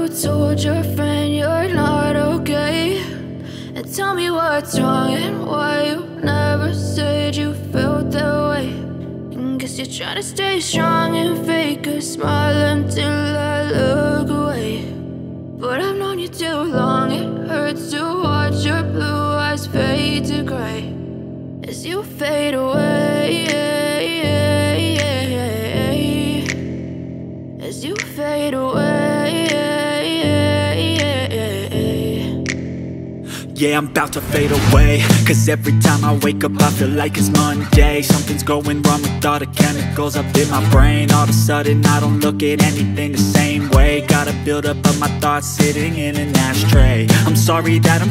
told your friend you're not okay? And tell me what's wrong and why you never said you felt that way. And guess you're trying to stay strong and fake a smile until I look away. But I've known you too long, it hurts to watch your blue eyes fade to gray as you fade away, as you fade away. Yeah, I'm about to fade away, cause every time I wake up I feel like it's Monday. Something's going wrong with all the chemicals up in my brain. All of a sudden I don't look at anything the same way. Gotta build up of my thoughts sitting in an ashtray. I'm sorry that I'm